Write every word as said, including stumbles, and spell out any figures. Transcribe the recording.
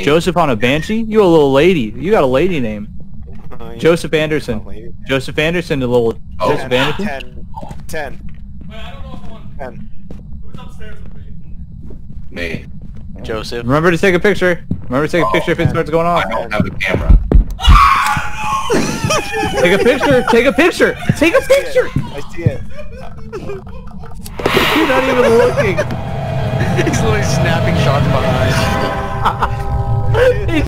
Joseph on a Banshee? You a little lady. You got a lady name. Uh, Joseph Anderson. lady. Joseph Anderson, a little Oh. Joseph Anderson? ten. ten. Wait, I don't know if I want... ten. Who's upstairs with me? Me. Joseph. Remember to take a picture. Remember to take a Oh, picture if it man. starts going I off. don't have a camera. Take a picture. Take a picture. Take a picture. I see it. You're not even looking. He's literally snapping shots behind.